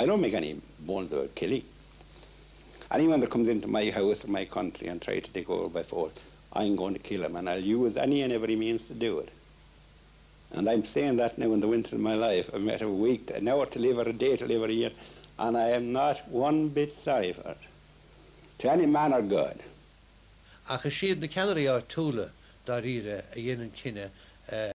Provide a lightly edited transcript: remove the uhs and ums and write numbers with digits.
I don't make any bones about killing. Anyone that comes into my house or my country and tries to take over by force, I'm going to kill him, and I'll use any and every means to do it. And I'm saying that now in the winter of my life. I've met a week, an hour to live or a day to live or a year, and I am not one bit sorry for it. To any man or God. Ach siad na ceannaí ar túla dar ire a dhéanaan cinenne